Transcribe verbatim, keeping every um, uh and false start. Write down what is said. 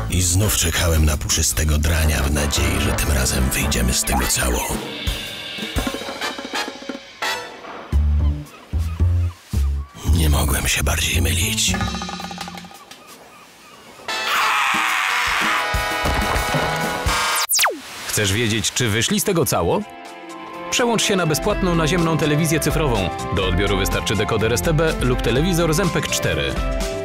I znów czekałem na puszystego drania w nadziei, że tym razem wyjdziemy z tego cało. Nie mogłem się bardziej mylić. Chcesz wiedzieć, czy wyszli z tego cało? Przełącz się na bezpłatną naziemną telewizję cyfrową. Do odbioru wystarczy dekoder S T B lub telewizor z M P E G cztery.